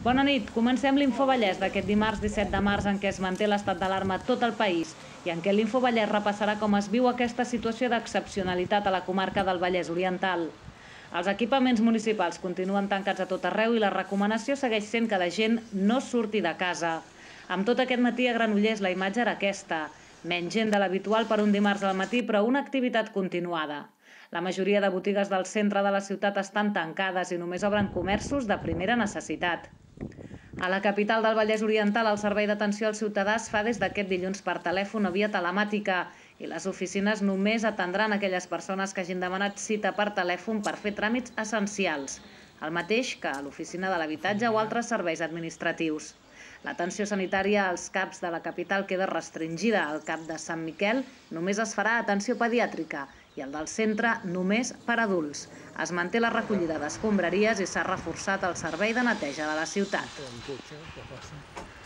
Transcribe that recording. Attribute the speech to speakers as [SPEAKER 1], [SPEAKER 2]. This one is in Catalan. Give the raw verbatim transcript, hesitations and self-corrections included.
[SPEAKER 1] Bona nit. Comencem l'Infovallès d'aquest dimarts disset de març en què es manté l'estat d'alarma a tot el país i en què l'Infovallès repassarà com es viu aquesta situació d'excepcionalitat a la comarca del Vallès Oriental. Els equipaments municipals continuen tancats a tot arreu i la recomanació segueix sent que la gent no surti de casa. Amb tot aquest matí a Granollers la imatge era aquesta. Menys gent de l'habitual per un dimarts al matí, però una activitat continuada. La majoria de botigues del centre de la ciutat estan tancades i només obren comerços de primera necessitat. A la capital del Vallès Oriental, el servei d'atenció al ciutadà es fa des d'aquest dilluns per telèfon o via telemàtica i les oficines només atendran aquelles persones que hagin demanat cita per telèfon per fer tràmits essencials, el mateix que a l'oficina de l'habitatge o altres serveis administratius. L'atenció sanitària als CAPs de la capital queda restringida. Al CAP de Sant Miquel només es farà atenció pediàtrica i el del centre només per adults. Es manté la recollida d'escombraries i s'ha reforçat el servei de neteja de la ciutat.